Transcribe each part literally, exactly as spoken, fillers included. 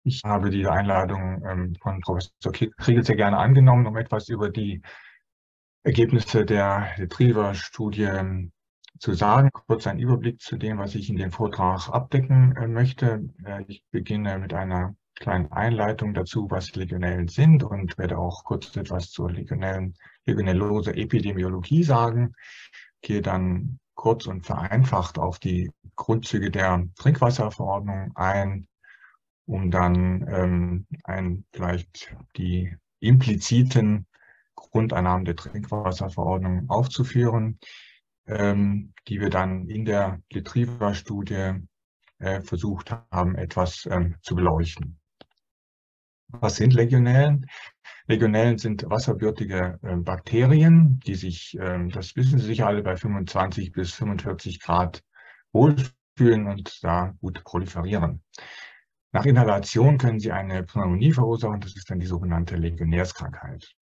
Ich habe die Einladung ähm, von Professor Kriegel sehr gerne angenommen, um etwas über die Ergebnisse der Retriever-Studie ähm, zu sagen. Kurz ein Überblick zu dem, was ich in dem Vortrag abdecken äh, möchte. Äh, ich beginne mit einer kleinen Einleitung dazu, was Legionellen sind, und werde auch kurz etwas zur Legionellen, Legionellose Epidemiologie sagen. Gehe dann kurz und vereinfacht auf die Grundzüge der Trinkwasserverordnung ein, um dann ähm, ein, vielleicht die impliziten Grundannahmen der Trinkwasserverordnung aufzuführen, ähm, die wir dann in der Retriever-Studie äh, versucht haben, etwas ähm, zu beleuchten. Was sind Legionellen? Legionellen sind wasserbürtige äh, Bakterien, die sich, äh, das wissen Sie sicher alle, bei fünfundzwanzig bis fünfundvierzig Grad wohlfühlen und da gut proliferieren. Nach Inhalation können sie eine Pneumonie verursachen, das ist dann die sogenannte Legionärskrankheit.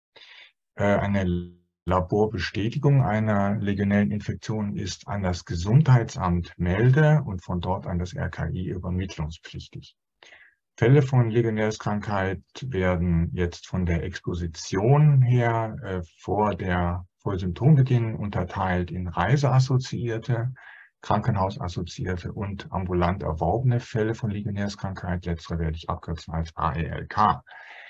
Eine Laborbestätigung einer legionellen Infektion ist an das Gesundheitsamt melde- und von dort an das R K I übermittlungspflichtig. Fälle von Legionärskrankheit werden jetzt von der Exposition her äh, vor der vor Symptombeginn unterteilt in reiseassoziierte, krankenhausassoziierte und ambulant erworbene Fälle von Legionärskrankheit. Letztere werde ich abkürzen als A E L K.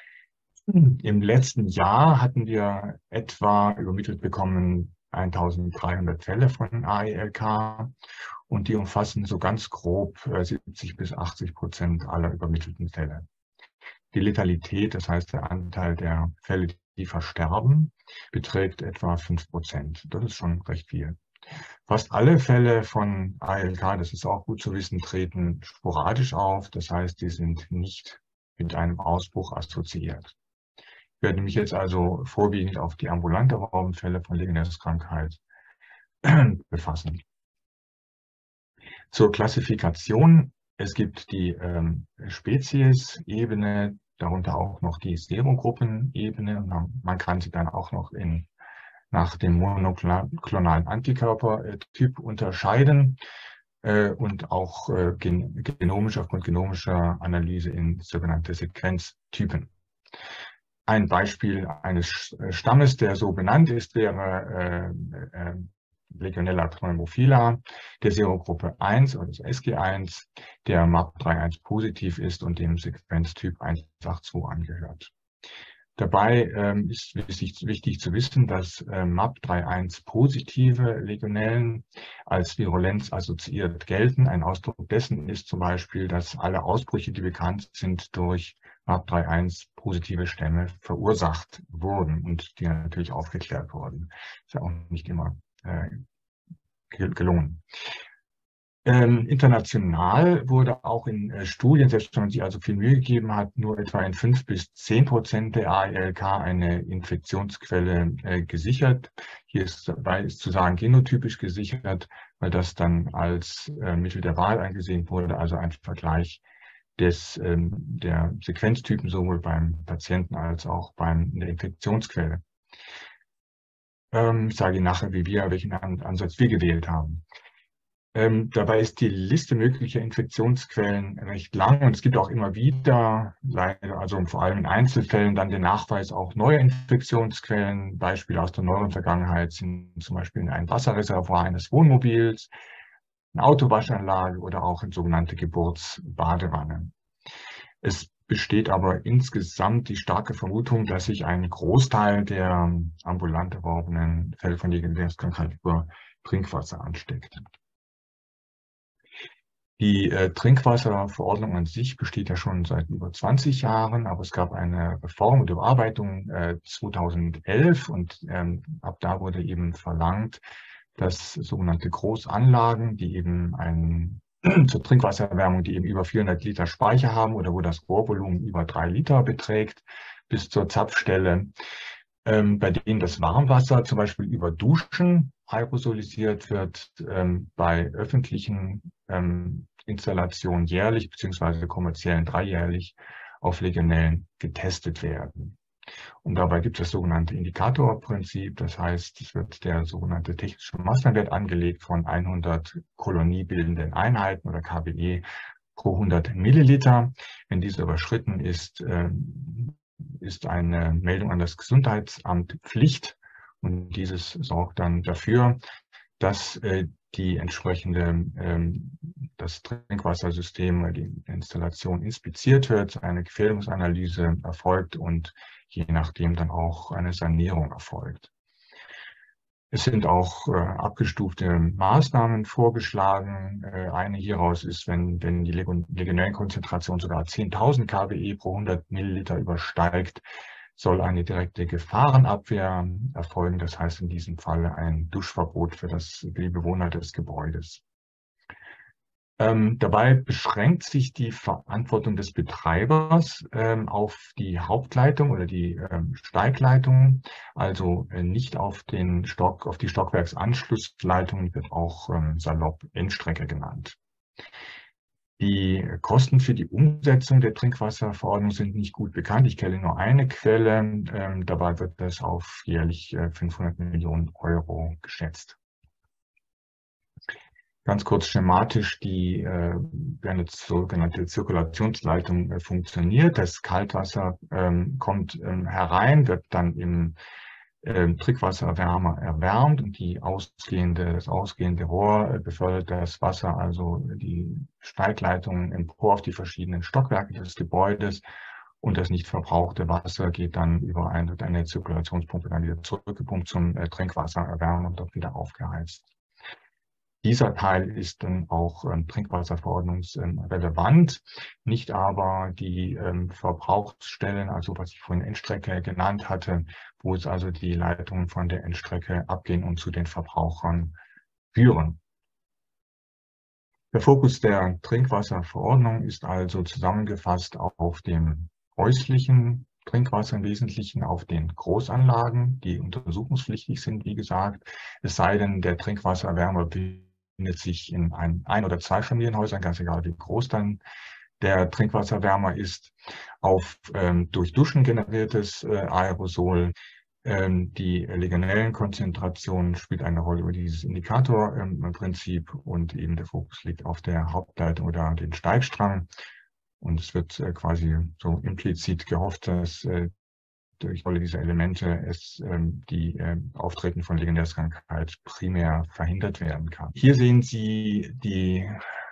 Im letzten Jahr hatten wir etwa übermittelt bekommen eintausenddreihundert Fälle von A E L K, und die umfassen so ganz grob siebzig bis achtzig Prozent aller übermittelten Fälle. Die Letalität, das heißt der Anteil der Fälle, die versterben, beträgt etwa fünf Prozent. Das ist schon recht viel. Fast alle Fälle von A E L K, das ist auch gut zu wissen, treten sporadisch auf. Das heißt, die sind nicht mit einem Ausbruch assoziiert. Ich werde mich jetzt also vorwiegend auf die ambulant erworbenen Fälle von Legionärskrankheit befassen. Zur Klassifikation: Es gibt die ähm, Spezies-Ebene, darunter auch noch die Serogruppen-Ebene. Man, man kann sie dann auch noch in, nach dem monoklonalen Antikörpertyp unterscheiden äh, und auch äh, gen genomisch aufgrund genomischer Analyse in sogenannte Sequenztypen. Ein Beispiel eines Stammes, der so benannt ist, wäre äh, äh, Legionella pneumophila, der Serogruppe eins oder S G eins, der M A P einunddreißig positiv ist und dem Sequenztyp eins acht zwei angehört. Dabei ähm, ist wichtig, wichtig zu wissen, dass äh, M A P einunddreißig positive Legionellen als Virulenz assoziiert gelten. Ein Ausdruck dessen ist zum Beispiel, dass alle Ausbrüche, die bekannt sind, durch M A P einunddreißig positive Stämme verursacht wurden und die natürlich aufgeklärt wurden. Ist ja auch nicht immer äh, gelungen. Ähm, international wurde auch in äh, Studien, selbst wenn man sich also viel Mühe gegeben hat, nur etwa in fünf bis zehn Prozent der A E L K eine Infektionsquelle äh, gesichert. Hier ist dabei ist zu sagen genotypisch gesichert, weil das dann als äh, Mittel der Wahl angesehen wurde, also ein Vergleich des, ähm, der Sequenztypen sowohl beim Patienten als auch beim der Infektionsquelle. Ähm, ich sage Ihnen nachher, wie wir, welchen Ansatz wir gewählt haben. Ähm, dabei ist die Liste möglicher Infektionsquellen recht lang, und es gibt auch immer wieder, leider, also vor allem in Einzelfällen, dann den Nachweis auch neuer Infektionsquellen. Beispiele aus der neueren Vergangenheit sind zum Beispiel ein Wasserreservoir eines Wohnmobils, eine Autowaschanlage oder auch eine sogenannte Geburtsbadewanne. Es besteht aber insgesamt die starke Vermutung, dass sich ein Großteil der ambulant erworbenen Fälle von Legionärskrankheit über Trinkwasser ansteckt. Die äh, Trinkwasserverordnung an sich besteht ja schon seit über zwanzig Jahren, aber es gab eine Reform und Überarbeitung äh, zweitausendelf, und ähm, ab da wurde eben verlangt, dass sogenannte Großanlagen, die eben ein, zur Trinkwassererwärmung, die eben über vierhundert Liter Speicher haben oder wo das Rohrvolumen über drei Liter beträgt, bis zur Zapfstelle, ähm, bei denen das Warmwasser zum Beispiel über Duschen aerosolisiert wird, ähm, bei öffentlichen ähm, Installationen jährlich beziehungsweise kommerziellen dreijährlich auf Legionellen getestet werden. Und dabei gibt es das sogenannte Indikatorprinzip. Das heißt, es wird der sogenannte technische Maßnahmenwert angelegt von hundert koloniebildenden Einheiten oder K B E pro hundert Milliliter. Wenn diese überschritten ist, äh, ist eine Meldung an das Gesundheitsamt Pflicht. Und dieses sorgt dann dafür, dass äh, die entsprechende, ähm, das Trinkwassersystem oder die Installation inspiziert wird, eine Gefährdungsanalyse erfolgt und je nachdem dann auch eine Sanierung erfolgt. Es sind auch äh, abgestufte Maßnahmen vorgeschlagen. Äh, eine hieraus ist, wenn, wenn die Legionellenkonzentration sogar zehntausend k b E pro hundert Milliliter übersteigt, soll eine direkte Gefahrenabwehr erfolgen. Das heißt in diesem Falle ein Duschverbot für, das, für die Bewohner des Gebäudes. Ähm, dabei beschränkt sich die Verantwortung des Betreibers ähm, auf die Hauptleitung oder die ähm, Steigleitung, also äh, nicht auf den Stock, auf die Stockwerksanschlussleitung, wird auch ähm, salopp Endstrecke genannt. Die Kosten für die Umsetzung der Trinkwasserverordnung sind nicht gut bekannt. Ich kenne nur eine Quelle. Ähm, dabei wird das auf jährlich äh, fünfhundert Millionen Euro geschätzt. Ganz kurz schematisch, die äh, eine sogenannte Zirkulationsleitung äh, funktioniert. Das Kaltwasser ähm, kommt ähm, herein, wird dann im äh, Trinkwasserwärmer erwärmt und die ausgehende, das ausgehende Rohr äh, befördert das Wasser, also die Steigleitung empor auf die verschiedenen Stockwerke des Gebäudes. Und das nicht verbrauchte Wasser geht dann über eine, eine Zirkulationspumpe dann wieder zurückgepumpt zum äh, Trinkwassererwärmen und dort wieder aufgeheizt. Dieser Teil ist dann auch ähm, trinkwasserverordnungsrelevant, nicht aber die ähm, Verbrauchsstellen, also was ich vorhin Endstrecke genannt hatte, wo es also die Leitungen von der Endstrecke abgehen und zu den Verbrauchern führen. Der Fokus der Trinkwasserverordnung ist also zusammengefasst auf dem häuslichen Trinkwasser, im Wesentlichen auf den Großanlagen, die untersuchungspflichtig sind, wie gesagt. Es sei denn, der Trinkwassererwärmer befindet sich in ein, ein oder zwei Familienhäusern, ganz egal wie groß dann der Trinkwasserwärmer ist, auf ähm, durch Duschen generiertes äh, Aerosol. Ähm, die Legionellenkonzentration spielt eine Rolle über dieses Indikatorprinzip ähm, und eben der Fokus liegt auf der Hauptleitung oder den Steigstrang. Und es wird äh, quasi so implizit gehofft, dass äh, durch alle diese Elemente es ähm, die äh, Auftreten von Legionärskrankheit primär verhindert werden kann. Hier sehen Sie die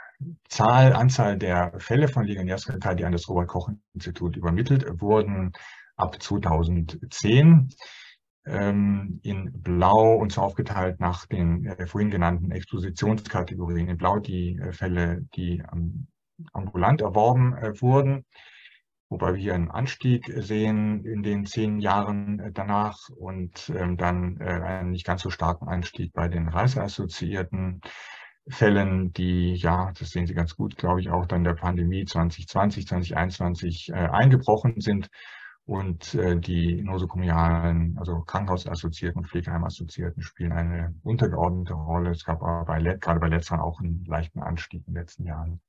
Zahl, Anzahl der Fälle von Legionärskrankheit, die an das Robert-Koch-Institut übermittelt wurden, ab zweitausendzehn. Ähm, in Blau und zwar aufgeteilt nach den äh, vorhin genannten Expositionskategorien. In Blau die äh, Fälle, die ähm, ambulant erworben äh, wurden. Wobei wir hier einen Anstieg sehen in den zehn Jahren danach und ähm, dann äh, einen nicht ganz so starken Anstieg bei den reiseassoziierten Fällen, die, ja, das sehen Sie ganz gut, glaube ich, auch dann der Pandemie zwanzig zwanzig, zwanzig einundzwanzig äh, eingebrochen sind und äh, die nosokomialen, also krankenhausassoziierten, pflegeheimassoziierten spielen eine untergeordnete Rolle. Es gab aber bei, gerade bei letzteren auch einen leichten Anstieg in den letzten Jahren.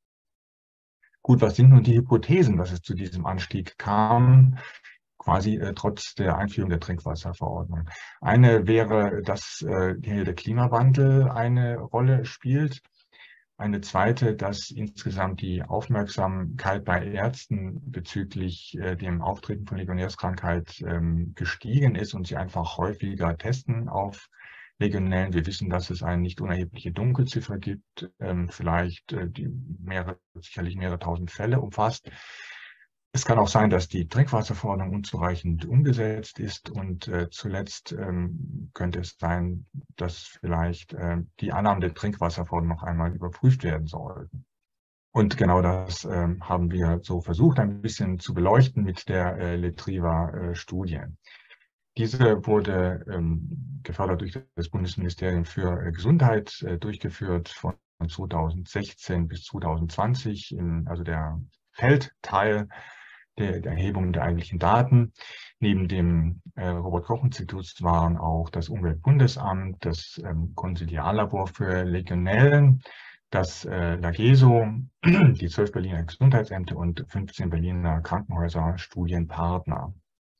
Gut, was sind nun die Hypothesen, dass es zu diesem Anstieg kam, quasi äh, trotz der Einführung der Trinkwasserverordnung? Eine wäre, dass äh, hier der Klimawandel eine Rolle spielt. Eine zweite, dass insgesamt die Aufmerksamkeit bei Ärzten bezüglich äh, dem Auftreten von Legionärskrankheit ähm, gestiegen ist und sie einfach häufiger testen auf Legionellen. Wir wissen, dass es eine nicht unerhebliche Dunkelziffer gibt, ähm, vielleicht äh, die mehrere, sicherlich mehrere tausend Fälle umfasst. Es kann auch sein, dass die Trinkwasserverordnung unzureichend umgesetzt ist und äh, zuletzt ähm, könnte es sein, dass vielleicht äh, die Annahmen der Trinkwasserverordnung noch einmal überprüft werden sollten. Und genau das äh, haben wir so versucht, ein bisschen zu beleuchten mit der äh, Letriva-Studie. Äh, Diese wurde ähm, gefördert durch das Bundesministerium für äh, Gesundheit äh, durchgeführt von zweitausendsechzehn bis zweitausendzwanzig, in, also der Feldteil der, der Erhebung der eigentlichen Daten. Neben dem äh, Robert-Koch-Institut waren auch das Umweltbundesamt, das ähm, Konsiliarlabor für Legionellen, das äh, LAGESO, die zwölf Berliner Gesundheitsämter und fünfzehn Berliner Krankenhäuser Studienpartner.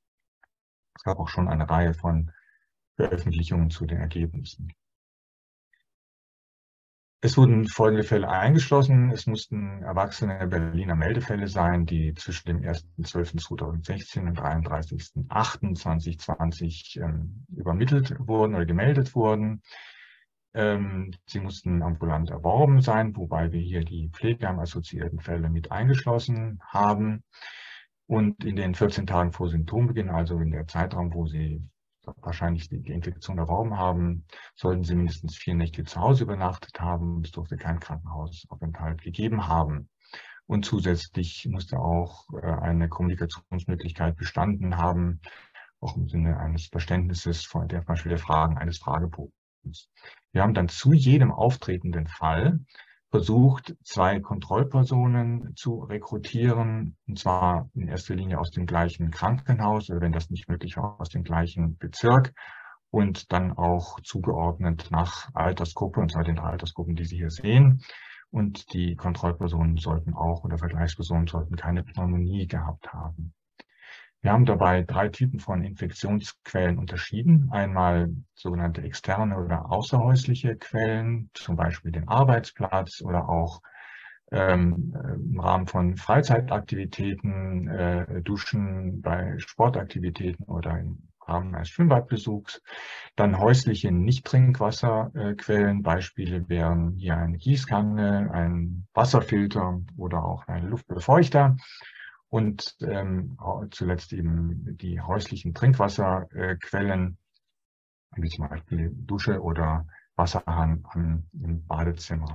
Es gab auch schon eine Reihe von Veröffentlichungen zu den Ergebnissen. Es wurden folgende Fälle eingeschlossen. Es mussten erwachsene Berliner Meldefälle sein, die zwischen dem ersten zwölften zweitausendsechzehn und dreiunddreißigsten achten zweitausendzwanzig ähm, übermittelt wurden oder gemeldet wurden. Ähm, sie mussten ambulant erworben sein, wobei wir hier die pflegeheim-assoziierten Fälle mit eingeschlossen haben. Und in den vierzehn Tagen vor Symptombeginn, also in der Zeitraum, wo Sie wahrscheinlich die, die Infektion erworben haben, sollten Sie mindestens vier Nächte zu Hause übernachtet haben. Es durfte kein Krankenhausaufenthalt gegeben haben. Und zusätzlich musste auch äh, eine Kommunikationsmöglichkeit bestanden haben, auch im Sinne eines Verständnisses von der, zum Beispiel der Fragen eines Fragebogens. Wir haben dann zu jedem auftretenden Fall versucht, zwei Kontrollpersonen zu rekrutieren, und zwar in erster Linie aus dem gleichen Krankenhaus, oder wenn das nicht möglich war, aus dem gleichen Bezirk, und dann auch zugeordnet nach Altersgruppe, und zwar den Altersgruppen, die Sie hier sehen. Und die Kontrollpersonen sollten auch, oder Vergleichspersonen sollten keine Pneumonie gehabt haben. Wir haben dabei drei Typen von Infektionsquellen unterschieden. Einmal sogenannte externe oder außerhäusliche Quellen, zum Beispiel den Arbeitsplatz oder auch ähm, im Rahmen von Freizeitaktivitäten, äh, Duschen bei Sportaktivitäten oder im Rahmen eines Schwimmbadbesuchs. Dann häusliche Nicht-Trinkwasserquellen. Beispiele wären hier eine Gießkanne, ein Wasserfilter oder auch ein Luftbefeuchter. Und ähm, zuletzt eben die häuslichen Trinkwasserquellen, wie zum Beispiel Dusche oder Wasserhahn am, im Badezimmer.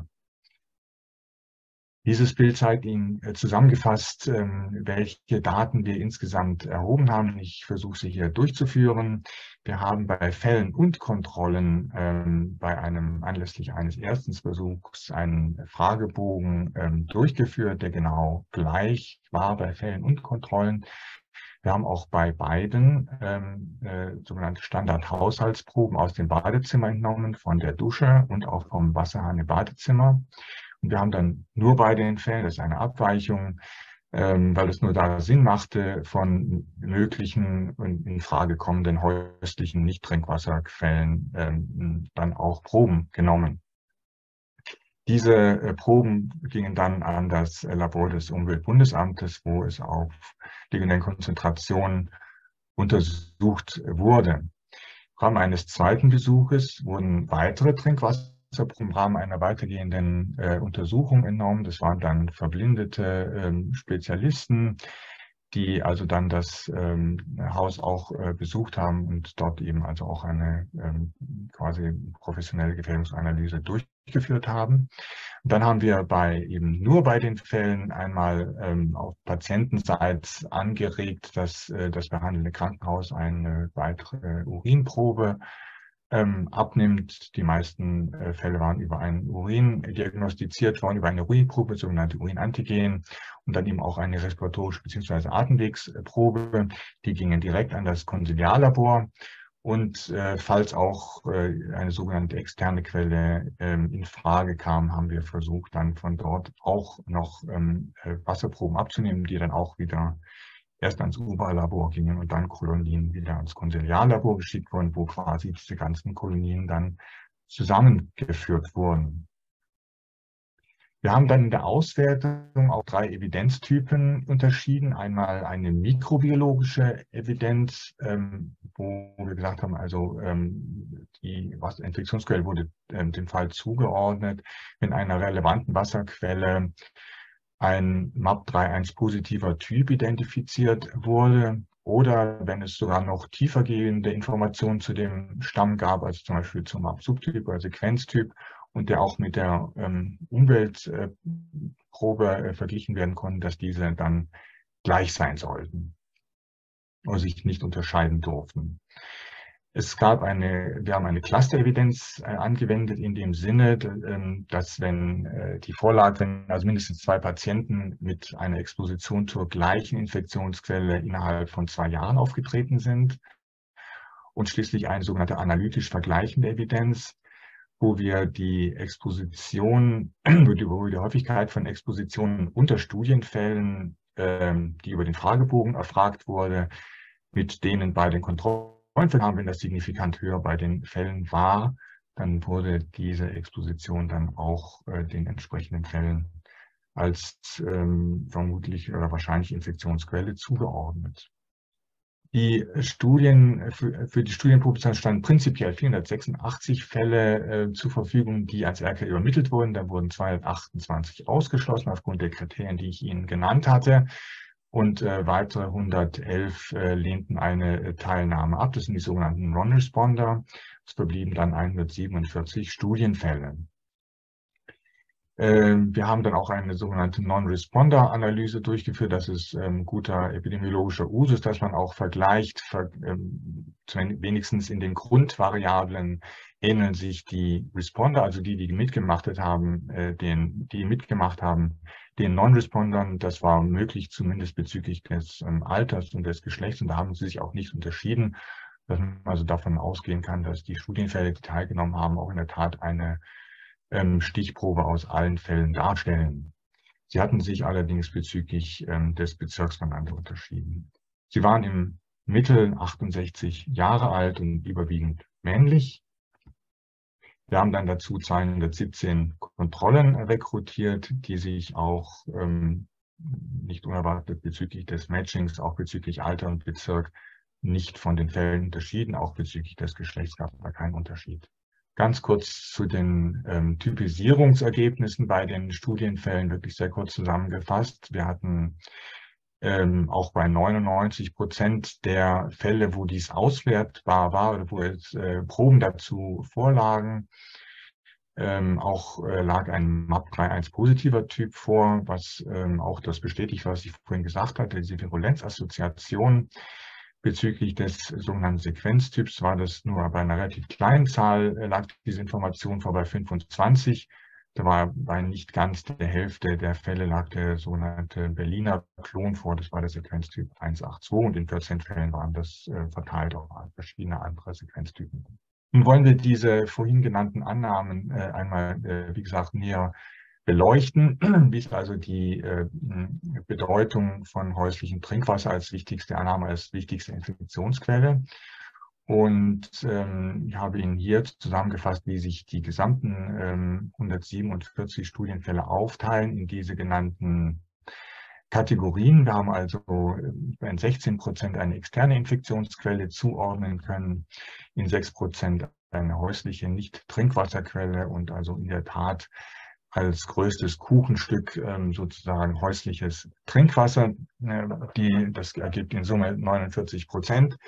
Dieses Bild zeigt Ihnen äh, zusammengefasst, ähm, welche Daten wir insgesamt erhoben haben. Ich versuche sie hier durchzuführen. Wir haben bei Fällen und Kontrollen ähm, bei einem anlässlich eines ersten Versuchs einen Fragebogen ähm, durchgeführt, der genau gleich war bei Fällen und Kontrollen. Wir haben auch bei beiden ähm, äh, sogenannte Standardhaushaltsproben aus dem Badezimmer entnommen, von der Dusche und auch vom Wasserhahn im Badezimmer. Und wir haben dann nur bei den Fällen, das ist eine Abweichung, ähm, weil es nur da Sinn machte, von möglichen und in Frage kommenden häuslichen Nicht-Trinkwasserquellen ähm, dann auch Proben genommen. Diese äh, Proben gingen dann an das Labor des Umweltbundesamtes, wo es auf liegenden Konzentrationen untersucht wurde. Im Rahmen eines zweiten Besuches wurden weitere Trinkwasser im Rahmen einer weitergehenden äh, Untersuchung entnommen. Das waren dann verblindete ähm, Spezialisten, die also dann das ähm, Haus auch äh, besucht haben und dort eben also auch eine ähm, quasi professionelle Gefährdungsanalyse durchgeführt haben. Und dann haben wir bei eben nur bei den Fällen einmal ähm, auf Patientenseite angeregt, dass äh, das behandelnde Krankenhaus eine weitere Urinprobe ähm, abnimmt. Die meisten äh, Fälle waren über einen Urin diagnostiziert worden, über eine Urinprobe, sogenannte Urinantigen, und dann eben auch eine respiratorische bzw. Atemwegsprobe. Die gingen direkt an das Konsiliarlabor. Und äh, falls auch äh, eine sogenannte externe Quelle ähm, in Frage kam, haben wir versucht, dann von dort auch noch ähm, Wasserproben abzunehmen, die dann auch wieder erst ans U B A-Labor gingen und dann Kolonien wieder ans Konsiliarlabor geschickt wurden, wo quasi diese ganzen Kolonien dann zusammengeführt wurden. Wir haben dann in der Auswertung auch drei Evidenztypen unterschieden. Einmal eine mikrobiologische Evidenz, ähm, wo wir gesagt haben, also ähm, die Infektionsquelle wurde ähm, dem Fall zugeordnet, wenn einer relevanten Wasserquelle ein M A P drei Punkt eins positiver Typ identifiziert wurde oder wenn es sogar noch tiefergehende Informationen zu dem Stamm gab, also zum Beispiel zum M A P-Subtyp oder Sequenztyp, und der auch mit der ähm, Umweltprobe äh, verglichen werden konnte, dass diese dann gleich sein sollten oder sich nicht unterscheiden durften. Es gab eine, wir haben eine Cluster-Evidenz äh, angewendet in dem Sinne, äh, dass wenn äh, die Vorlage, wenn also mindestens zwei Patienten mit einer Exposition zur gleichen Infektionsquelle innerhalb von zwei Jahren aufgetreten sind, und schließlich eine sogenannte analytisch vergleichende Evidenz, wo wir die Exposition, wo die, wo die Häufigkeit von Expositionen unter Studienfällen, ähm, die über den Fragebogen erfragt wurde, mit denen bei den Kontrollen haben, wenn das signifikant höher bei den Fällen war, dann wurde diese Exposition dann auch äh, den entsprechenden Fällen als ähm, vermutlich oder wahrscheinlich Infektionsquelle zugeordnet. Die Studien, für, für die Studienpublikation standen prinzipiell vierhundertsechsundachtzig Fälle äh, zur Verfügung, die als R K I übermittelt wurden. Da wurden zweihundertachtundzwanzig ausgeschlossen aufgrund der Kriterien, die ich Ihnen genannt hatte. Und äh, weitere hundertelf äh, lehnten eine äh, Teilnahme ab. Das sind die sogenannten Non-Responder. Es verblieben dann hundertsiebenundvierzig Studienfälle. Wir haben dann auch eine sogenannte Non-Responder-Analyse durchgeführt. Das ist ähm, guter epidemiologischer Usus, dass man auch vergleicht, ver, ähm, wenigstens in den Grundvariablen ähneln sich die Responder, also die, die mitgemacht haben, äh, den, die mitgemacht haben, den Non-Respondern. Das war möglich, zumindest bezüglich des ähm, Alters und des Geschlechts. Und da haben sie sich auch nicht unterschieden, dass man also davon ausgehen kann, dass die Studienfälle, die teilgenommen haben, auch in der Tat eine Stichprobe aus allen Fällen darstellen. Sie hatten sich allerdings bezüglich ähm, des Bezirksverbandes unterschieden. Sie waren im Mittel achtundsechzig Jahre alt und überwiegend männlich. Wir haben dann dazu zweihundertsiebzehn Kontrollen rekrutiert, die sich auch ähm, nicht unerwartet bezüglich des Matchings, auch bezüglich Alter und Bezirk, nicht von den Fällen unterschieden. Auch bezüglich des Geschlechts gab es da keinen Unterschied. Ganz kurz zu den ähm, Typisierungsergebnissen bei den Studienfällen, wirklich sehr kurz zusammengefasst. Wir hatten ähm, auch bei neunundneunzig Prozent der Fälle, wo dies auswertbar war oder wo es äh, Proben dazu vorlagen, ähm, auch äh, lag ein M A P drei Punkt eins positiver Typ vor, was ähm, auch das bestätigt, was ich vorhin gesagt hatte, diese Virulenzassoziation. Bezüglich des sogenannten Sequenztyps war das nur bei einer relativ kleinen Zahl, lag diese Information vor, bei fünfundzwanzig. Da war bei nicht ganz der Hälfte der Fälle lag der sogenannte Berliner Klon vor, das war der Sequenztyp eins acht zwei und in vierzehn Fällen waren das äh, verteilt auf verschiedene andere Sequenztypen. Nun wollen wir diese vorhin genannten Annahmen äh, einmal, äh, wie gesagt, näher beleuchten, wie ist also die äh, Bedeutung von häuslichem Trinkwasser als wichtigste Annahme, als wichtigste Infektionsquelle. Und ähm, ich habe Ihnen hier zusammengefasst, wie sich die gesamten ähm, hundertsiebenundvierzig Studienfälle aufteilen in diese genannten Kategorien. Wir haben also in sechzehn Prozent eine externe Infektionsquelle zuordnen können, in sechs Prozent eine häusliche Nicht-Trinkwasserquelle und also in der Tat als größtes Kuchenstück ähm, sozusagen häusliches Trinkwasser. Äh, die, das ergibt in Summe neunundvierzig Prozent.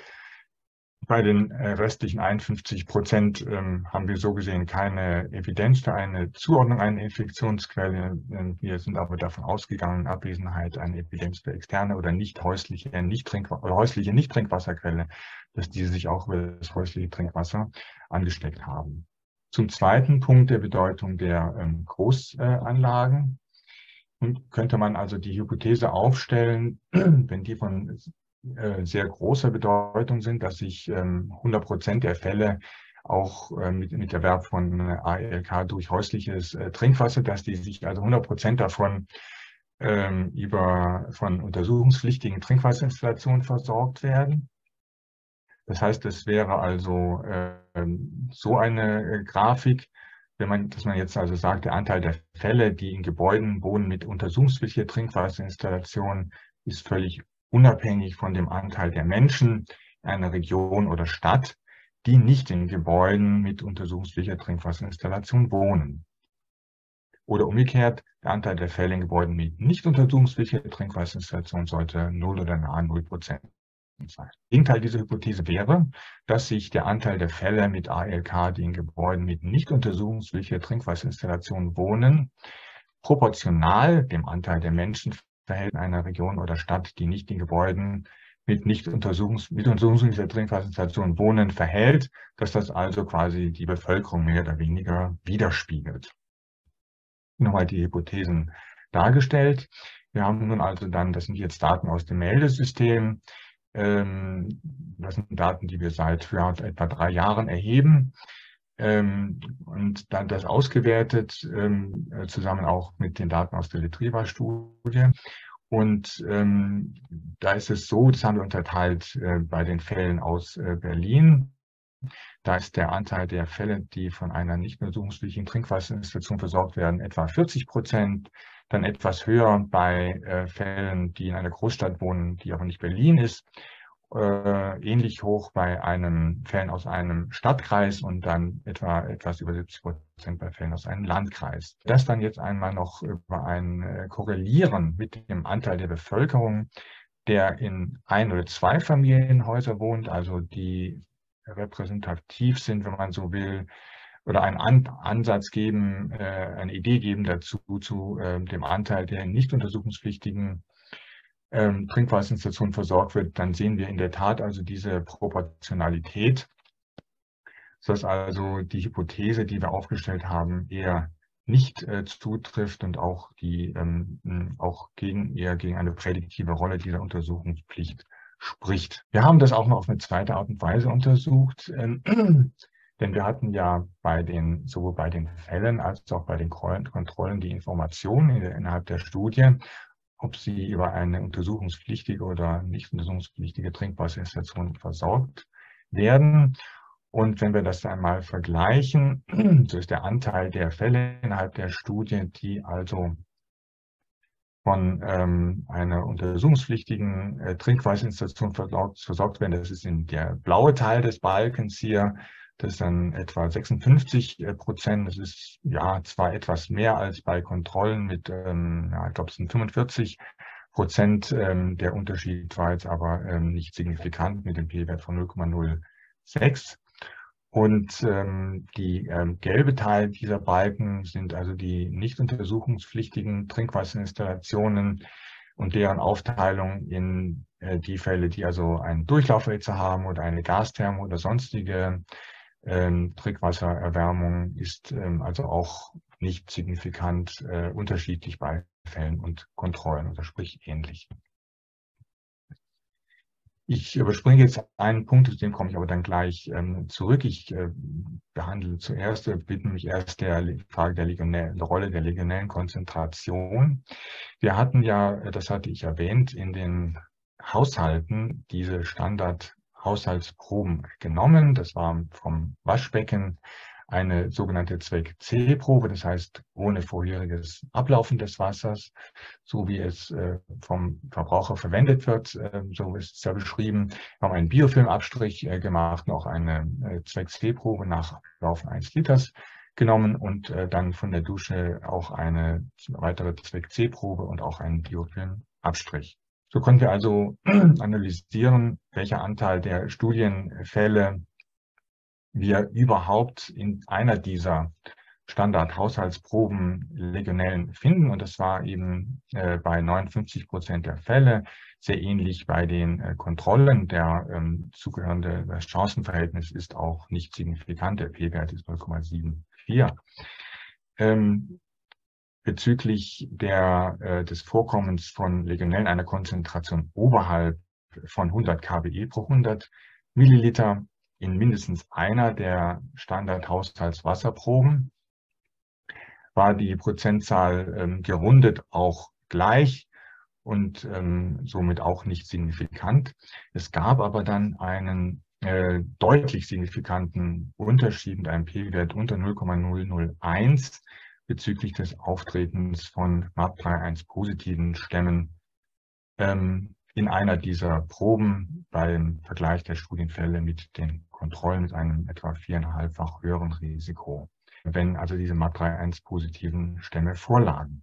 Bei den äh, restlichen einundfünfzig Prozent ähm, haben wir so gesehen keine Evidenz für eine Zuordnung einer Infektionsquelle. Wir sind aber davon ausgegangen, in Abwesenheit einer Evidenz für externe oder nicht häusliche, nicht Trink oder häusliche Nicht-Trinkwasserquelle, dass diese sich auch über das häusliche Trinkwasser angesteckt haben. Zum zweiten Punkt der Bedeutung der ähm, Großanlagen. Und könnte man also die Hypothese aufstellen, wenn die von äh, sehr großer Bedeutung sind, dass sich ähm, hundert Prozent der Fälle auch äh, mit, mit Erwerb von A E L K durch häusliches äh, Trinkwasser, dass die sich also hundert Prozent davon ähm, über von untersuchungspflichtigen Trinkwasserinstallationen versorgt werden. Das heißt, es wäre also äh, so eine äh, Grafik, wenn man, dass man jetzt also sagt, der Anteil der Fälle, die in Gebäuden wohnen mit untersuchungspflichtiger Trinkwasserinstallation, ist völlig unabhängig von dem Anteil der Menschen in einer Region oder Stadt, die nicht in Gebäuden mit untersuchungspflichtiger Trinkwasserinstallation wohnen. Oder umgekehrt, der Anteil der Fälle in Gebäuden mit nicht untersuchungspflichtiger Trinkwasserinstallation sollte null oder nahe null Prozent sein. Gegenteil dieser Hypothese wäre, dass sich der Anteil der Fälle mit A E L K, die in Gebäuden mit nicht untersuchungspflichtiger Trinkwasserinstallation wohnen, proportional dem Anteil der Menschen verhält in einer Region oder Stadt, die nicht in Gebäuden mit nicht untersuchungs mit untersuchungspflichtiger Trinkwasserinstallation wohnen, verhält, dass das also quasi die Bevölkerung mehr oder weniger widerspiegelt. Nochmal die Hypothesen dargestellt. Wir haben nun also dann, das sind jetzt Daten aus dem Meldesystem. Das sind Daten, die wir seit ja, etwa drei Jahren erheben und dann das ausgewertet, zusammen auch mit den Daten aus der Retriever-Studie. Und ähm, da ist es so, das haben wir unterteilt äh, bei den Fällen aus äh, Berlin. Da ist der Anteil der Fälle, die von einer nicht untersuchungspflichtigen Trinkwasserinstitution versorgt werden, etwa vierzig Prozent. Dann etwas höher bei äh, Fällen, die in einer Großstadt wohnen, die aber nicht Berlin ist. Äh, ähnlich hoch bei einem Fällen aus einem Stadtkreis und dann etwa etwas über siebzig Prozent bei Fällen aus einem Landkreis. Das dann jetzt einmal noch über ein äh, Korrelieren mit dem Anteil der Bevölkerung, der in ein- oder zwei Familienhäusern wohnt, also die repräsentativ sind, wenn man so will, oder einen An Ansatz geben, äh, eine Idee geben dazu, zu äh, dem Anteil der nicht untersuchungspflichtigen ähm, Trinkwasserinstitutionen versorgt wird, dann sehen wir in der Tat also diese Proportionalität, sodass also die Hypothese, die wir aufgestellt haben, eher nicht äh, zutrifft und auch die ähm, auch gegen eher gegen eine prädiktive Rolle dieser Untersuchungspflicht spricht. Wir haben das auch noch auf eine zweite Art und Weise untersucht, ähm, denn wir hatten ja bei den sowohl bei den Fällen als auch bei den Kontrollen die Informationen in, innerhalb der Studie, ob sie über eine untersuchungspflichtige oder nicht untersuchungspflichtige Trinkwasserinstitution versorgt werden. Und wenn wir das einmal vergleichen, so ist der Anteil der Fälle innerhalb der Studie, die also von ähm, einer untersuchungspflichtigen äh, Trinkwasserinstitution versorgt, versorgt werden, das ist in der blaue Teil des Balkens hier, das ist dann etwa sechsundfünfzig Prozent. Das ist ja zwar etwas mehr als bei Kontrollen mit, ähm, ja, ich glaube, es sind fünfundvierzig Prozent. Ähm, der Unterschied war jetzt aber ähm, nicht signifikant mit dem P-Wert von null Komma null sechs. Und ähm, die ähm, gelbe Teil dieser Balken sind also die nicht untersuchungspflichtigen Trinkwasserinstallationen und deren Aufteilung in äh, die Fälle, die also einen Durchlauferhitzer haben oder eine Gastherme oder sonstige ähm, Trinkwassererwärmung, ist ähm, also auch nicht signifikant äh, unterschiedlich bei Fällen und Kontrollen, oder sprich ähnlich. Ich überspringe jetzt einen Punkt, zu dem komme ich aber dann gleich ähm, zurück. Ich äh, behandle zuerst, äh, widme mich erst der Frage der, Legionä der Rolle der legionellen Konzentration. Wir hatten ja, das hatte ich erwähnt, in den Haushalten diese Standard-Haushaltsproben genommen. Das war vom Waschbecken eine sogenannte Zweck-C-Probe, das heißt ohne vorheriges Ablaufen des Wassers, so wie es äh, vom Verbraucher verwendet wird, äh, so ist es ja beschrieben. Wir haben einen Biofilmabstrich äh, gemacht, noch eine äh, Zweck-C-Probe nach Ablaufen eines Liters genommen und äh, dann von der Dusche auch eine weitere Zweck-C-Probe und auch einen Biofilmabstrich. So konnten wir also analysieren, welcher Anteil der Studienfälle wir überhaupt in einer dieser Standard-Haushaltsproben Legionellen finden. Und das war eben äh, bei neunundfünfzig Prozent der Fälle, sehr ähnlich bei den äh, Kontrollen. Der ähm, zugehörende das Chancenverhältnis ist auch nicht signifikant. Der P-Wert ist null Komma vierundsiebzig. Ähm, bezüglich der, äh, des Vorkommens von Legionellen einer Konzentration oberhalb von hundert KBe pro hundert Milliliter in mindestens einer der Standard-Haushaltswasserproben war die Prozentzahl ähm, gerundet auch gleich und ähm, somit auch nicht signifikant. Es gab aber dann einen äh, deutlich signifikanten Unterschied mit einem P-Wert unter null Komma null null eins bezüglich des Auftretens von M A P drei Punkt eins positiven Stämmen ähm, in einer dieser Proben beim Vergleich der Studienfälle mit den Kontrollen mit einem etwa viereinhalbfach höheren Risiko, wenn also diese M A P drei Punkt eins positiven Stämme vorlagen.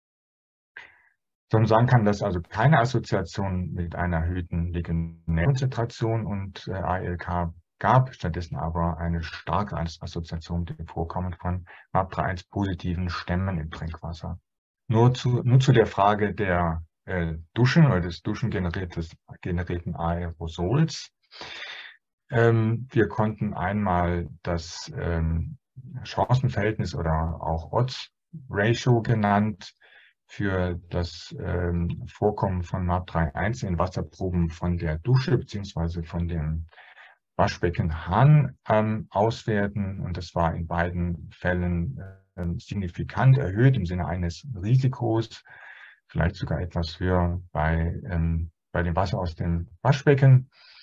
So man sagen kann, dass also keine Assoziation mit einer erhöhten Legionellkonzentration und äh, A L K gab, stattdessen aber eine starke Assoziation mit dem Vorkommen von M A P drei Punkt eins positiven Stämmen im Trinkwasser. Nur zu, nur zu der Frage der äh, Duschen oder des duschengenerierten Aerosols. Ähm, wir konnten einmal das ähm, Chancenverhältnis oder auch Odds-Ratio genannt für das ähm, Vorkommen von M A P drei Punkt eins in Wasserproben von der Dusche beziehungsweise von dem Waschbeckenhahn ähm, auswerten. Und das war in beiden Fällen äh, signifikant erhöht im Sinne eines Risikos, vielleicht sogar etwas höher bei, ähm, bei dem Wasser aus dem Waschbecken.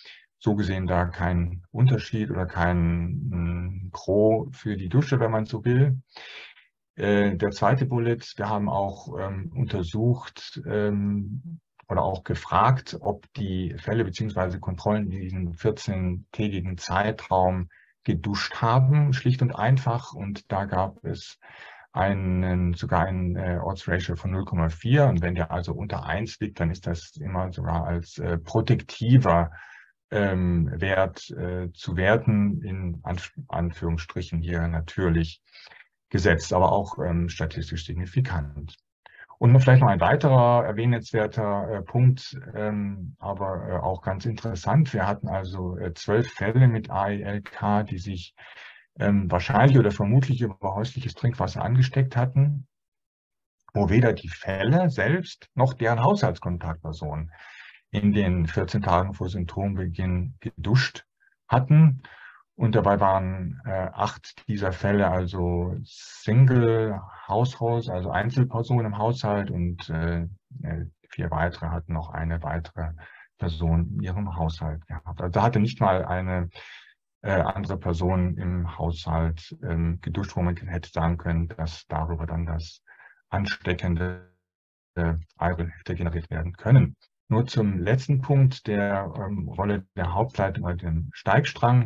so gesehen da kein Unterschied oder kein Pro für die Dusche, wenn man so will. Äh, der zweite Bullet, wir haben auch ähm, untersucht ähm, oder auch gefragt, ob die Fälle bzw. Kontrollen in diesem vierzehntägigen Zeitraum geduscht haben, schlicht und einfach. Und da gab es einen, sogar ein äh, Odds Ratio von null Komma vier. Und wenn der also unter eins liegt, dann ist das immer sogar als äh, protektiver ähm, Wert äh, zu werten, in Anf Anführungsstrichen hier natürlich gesetzt, aber auch ähm, statistisch signifikant. Und noch vielleicht noch ein weiterer erwähnenswerter äh, Punkt, ähm, aber äh, auch ganz interessant. Wir hatten also äh, zwölf Fälle mit A E L K, die sich ähm, wahrscheinlich oder vermutlich über häusliches Trinkwasser angesteckt hatten, wo weder die Fälle selbst noch deren Haushaltskontaktpersonen in den vierzehn Tagen vor Symptombeginn geduscht hatten. Und dabei waren äh, acht dieser Fälle also Single Households, also Einzelpersonen im Haushalt, und äh, vier weitere hatten noch eine weitere Person in ihrem Haushalt gehabt. Also da hatte nicht mal eine äh, andere Person im Haushalt ähm, geduscht, wo man hätte sagen können, dass darüber dann das ansteckende äh, Viral hätte generiert werden können. Nur zum letzten Punkt der ähm, Rolle der Hauptleitung oder dem Steigstrang.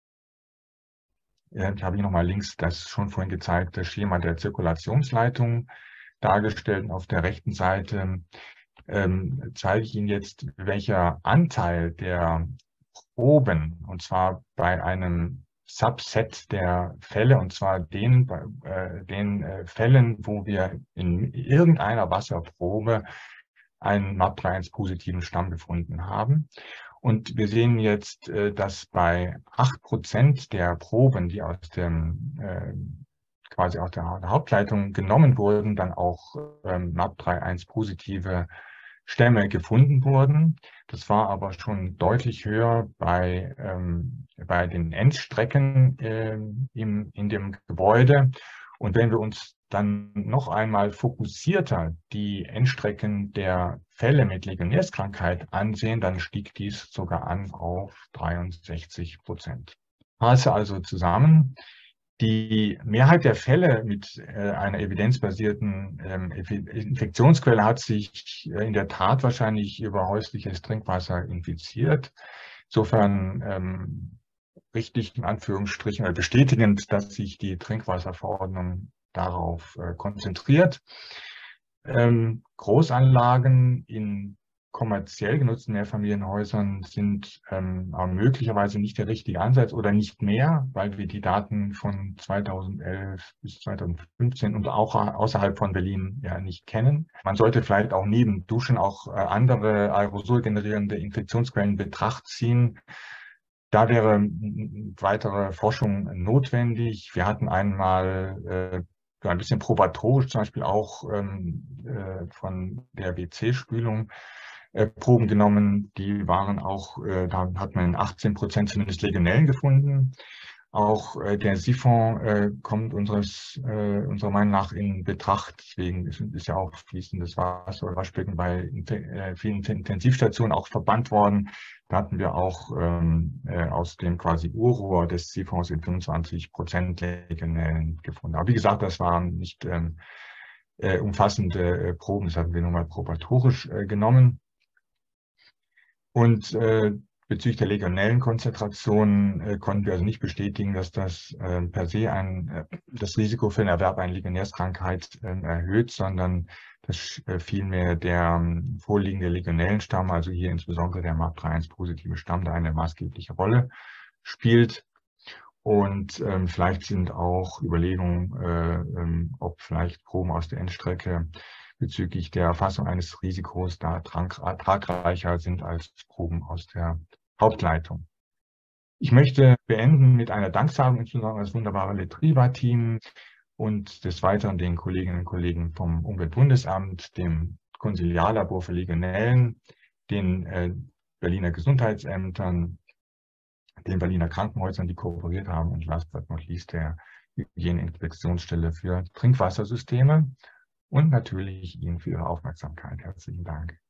Äh, habe ich nochmal links das schon vorhin gezeigte Schema der Zirkulationsleitung dargestellt. Und auf der rechten Seite ähm, zeige ich Ihnen jetzt, welcher Anteil der Proben, und zwar bei einem Subset der Fälle, und zwar den, äh, den äh, Fällen, wo wir in irgendeiner Wasserprobe einen M A P drei Punkt eins positiven Stamm gefunden haben. Und wir sehen jetzt, äh, dass bei acht Prozent der Proben, die aus dem äh, quasi aus der Hauptleitung genommen wurden, dann auch ähm, M A P drei Punkt eins positive Stämme gefunden wurden. Das war aber schon deutlich höher bei, ähm, bei den Endstrecken äh, im, in dem Gebäude. Und wenn wir uns dann noch einmal fokussierter die Endstrecken der Fälle mit Legionärskrankheit ansehen, dann stieg dies sogar an auf dreiundsechzig Prozent. Fasse also zusammen: Die Mehrheit der Fälle mit äh, einer evidenzbasierten ähm, Infektionsquelle hat sich äh, in der Tat wahrscheinlich über häusliches Trinkwasser infiziert. Insofern ähm, richtig in Anführungsstrichen oder bestätigend, dass sich die Trinkwasserverordnung darauf äh, konzentriert. Ähm, Großanlagen in kommerziell genutzten Mehrfamilienhäusern sind ähm, aber möglicherweise nicht der richtige Ansatz oder nicht mehr, weil wir die Daten von zweitausendelf bis zweitausendfünfzehn und auch außerhalb von Berlin ja nicht kennen. Man sollte vielleicht auch neben Duschen auch äh, andere aerosolgenerierende Infektionsquellen in Betracht ziehen. Da wäre weitere Forschung notwendig. Wir hatten einmal äh, ein bisschen probatorisch zum Beispiel auch ähm, äh, von der W C-Spülung äh, Proben genommen. Die waren auch, äh, da hat man in achtzehn Prozent zumindest Legionellen gefunden. Auch äh, der Siphon äh, kommt unseres, äh, unserer Meinung nach in Betracht. Deswegen ist, ist ja auch fließendes Wasser oder Waschbecken bei äh, vielen Intensivstationen auch verbannt worden. Da hatten wir auch ähm, äh, aus dem quasi Urrohr des Siphons in fünfundzwanzig Prozent Legionellen gefunden. Aber wie gesagt, das waren nicht ähm, äh, umfassende äh, Proben. Das hatten wir nur mal probatorisch äh, genommen. Und äh, bezüglich der Legionellenkonzentration äh, konnten wir also nicht bestätigen, dass das äh, per se ein, äh, das Risiko für den Erwerb einer Legionärskrankheit äh, erhöht, sondern dass äh, vielmehr der äh, vorliegende Legionellenstamm, also hier insbesondere der M A P drei Punkt eins positive Stamm, da eine maßgebliche Rolle spielt. Und ähm, vielleicht sind auch Überlegungen, äh, ähm, ob vielleicht Proben aus der Endstrecke bezüglich der Erfassung eines Risikos da ertragreicher sind als Proben aus der Hauptleitung. Ich möchte beenden mit einer Danksagung, insbesondere an das wunderbare Letriva-Team und des Weiteren den Kolleginnen und Kollegen vom Umweltbundesamt, dem Konsiliarlabor für Legionellen, den äh, Berliner Gesundheitsämtern, den Berliner Krankenhäusern, die kooperiert haben, und last but not least der Hygieneinspektionsstelle für Trinkwassersysteme. Und natürlich Ihnen für Ihre Aufmerksamkeit. Herzlichen Dank.